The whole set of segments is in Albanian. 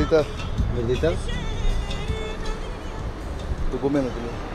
Verdita. Verdita? Documentul.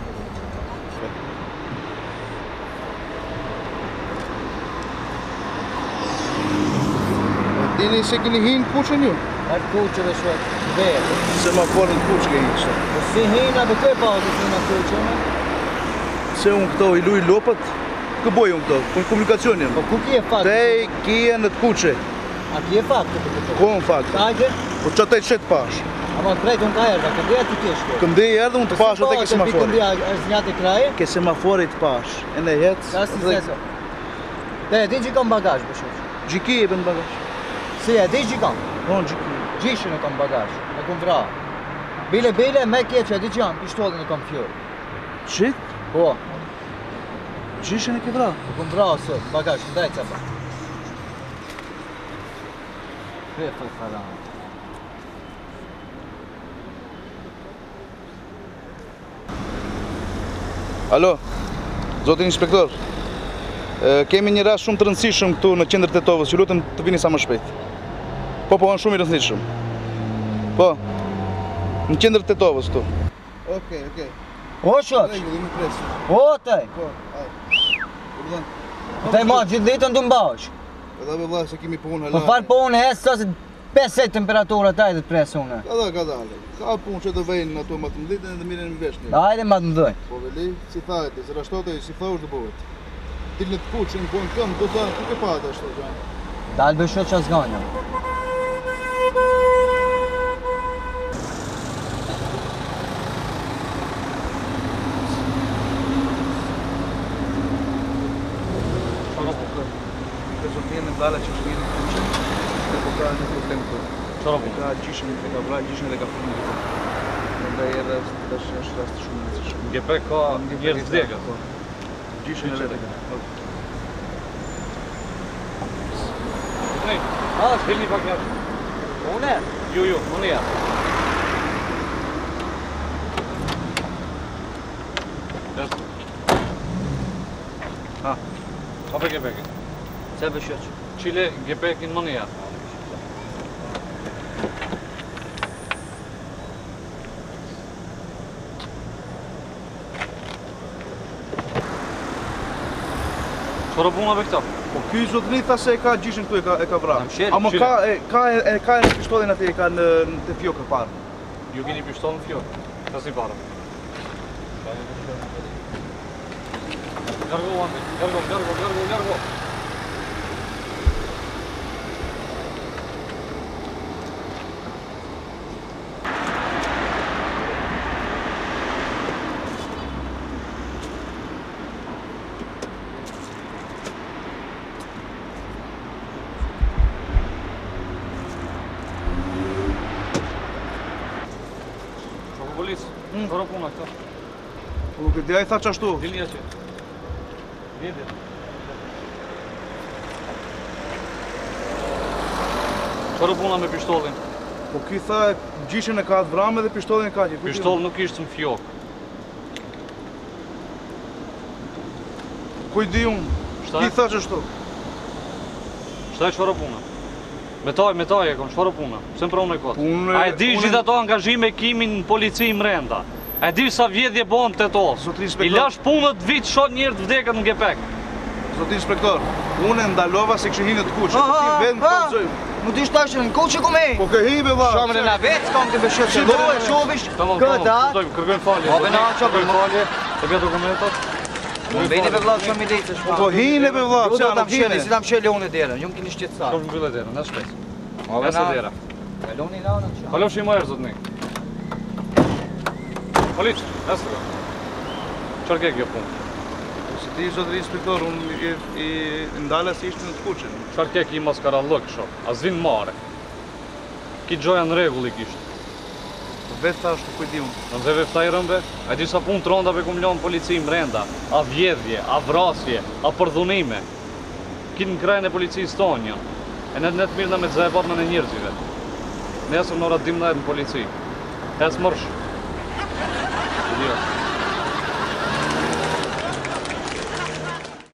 Dini se keni hinë kuqën ju? Atë kuqë dhe shvet vetë. Se ma forën kuqë ke hinë qëta. Po si hina dhe këj pa të hina kuqë, Se unë këto i luj lopët, kë boj unë këto, për komunikacionin. Po ku ki e fakt? Te kje në të kuqe. A ki e fakt? Ko në fakt? Kajgje? Po që të qëtë pash. Ama të prejtë unë ka erda, këndeja të kishke. Këndej erdhe unë të pash atë ke semaforit. Këndeja është njëtë i kraje? Ke semaforit të pash. E në jetë. Ka si seso. Te e di që kam bagaj, për shumë. Gjiki e bënë bagaj. Si e di që kam? Po në gjiki. Gjishën e kam bagaj, e kom vra. Bile, me kje që e di që janë, pistollin e kam fjorë. Qit? Po, Gjishën e ke vra? e kom vra sot, bagaj, ndaj që pa. Krefë e faranë. Alo, zotin inspektor. Kemi një rast shumë të rëndësishëm këtu në qendër Tetovës, ju lutem të vini sa më shpejt. Po, është shumë i rëndësishëm. Po, në qendër Tetovës këtu. Okej. O, shoq? O, tej? Po, hajde. Tej ma gjithë ditën të mbash. Edhe vëlla se kemi punë Po farë po unë hesë sa se 5 temperatura taj dhe të presë une. Ka dalë. Ka punë që të vejnë ato më të mditën dhe miren në veshni. Hajde ma të mdoj. Po veli, si thajte, se rashtote, si tha është të bëhet. Tilë në të kuqë, në pojnë këmë, do të dhanë, ku ke patë ashtë të gjanë. Dalë bësho që asganja. Rezultime në dala që është mirë në kuqë, dhe po ka një problem të. Qara po? Ka gjishën, e ka vra gjishën dhe ka fërmë në të. Ndaj edhe është rast shumë në cishë. GP ka njerëz vdekë. Gjishën e lete. Shkelni pak jashtë. Une? Ju, unë jashtë. Jashtë. Ha, hape GP-kin. Se bësho që? Qile GP-kin më në jashtë. Qërë puna për këta? Po ky zotëri tha se e ka gjishën këtu e ka vra. Ama qile. ka e në pistollin atë e ka në të fjokë parë. Ju keni pistollin në fjokë. Ka si parë. Gargo, Andi. Gargo. Policë, qërë puna këta? Po nuk e dija i tha qashtu. Dini që. Vjedit. Qërë puna me pistollin? Po ky tha gjishën e ka atë vramë dhe pistollin e ka që. Pistoll nuk ishtë në fjokë. Kuj di unë? Ki tha qashtu? Shtaj qërë puna? Metaj e kon, qëfar puna? Pse më pranë e kotë? A e di gjithë ato angazhime kimin në polici më renda? A e di sa vjedhje bon të tosë? I lash punët vitë shot njërë të vdekët në GP-k. Zotin inspektor, unë e ndalova se kështë hinë të kuqë. Po ti vend të të Mu ti shtashën në kuqë ku me? Po ke hi me va. Shamën e na vetë s'kam të bësho që dojë, shovish, këta. Kërgojmë falje. Ove na që Kërgojmë falje. Të bja dokumentat. Bejni për vllatë shumë milicës. Po hinë me vlla, Ju pse do nuk ta msheli, hinë? si ta msheli unë derën, ju më keni shqetësar. Shkëm mbyllë e dera, në shpes. Ove Nëse dera. Kaloni launa që. Kalosh i më erë, zotni. Policë, nëse dera. Qërë ke kjo punë? Si ti zotëri inspektor, unë i ndala se ishte në të kuqën. Qërë ke ki maskarallëk shok, as vinë mare. Ki gjoja në regull i kishtë. Vetë thash të kujdi unë. Në dhe vefta i rëmbe, a di sa punë të rondave ku mlonë polici më renda, a vjedhje, a vrasje, a përdhunime. Kinë në krajnë e policisë tonë janë. E në të mirë në me të zajebat në njërëzive. Nesër në ora 12 në polici. Hes mërsh.